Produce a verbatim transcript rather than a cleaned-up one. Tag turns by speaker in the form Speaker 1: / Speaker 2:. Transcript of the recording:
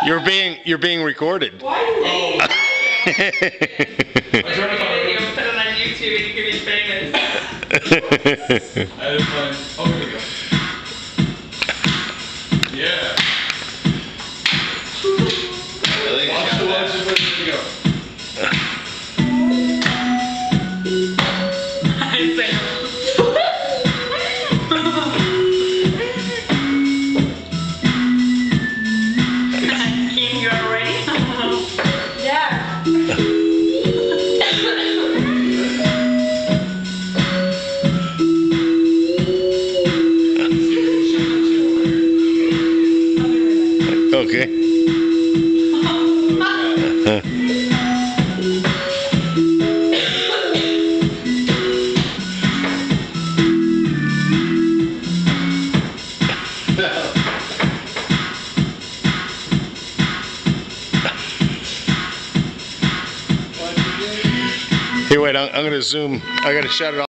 Speaker 1: You're being you're being recorded.
Speaker 2: Why do they?
Speaker 3: I turned it on.
Speaker 2: Put it on YouTube and you can be famous.
Speaker 3: I didn't find. Oh, here we go. Yeah. Watch the watch it, here we go.
Speaker 2: I say. Kim, you are ready? Yeah.
Speaker 1: Okay. Hey, wait, I'm, I'm going to zoom. I got to shut it off.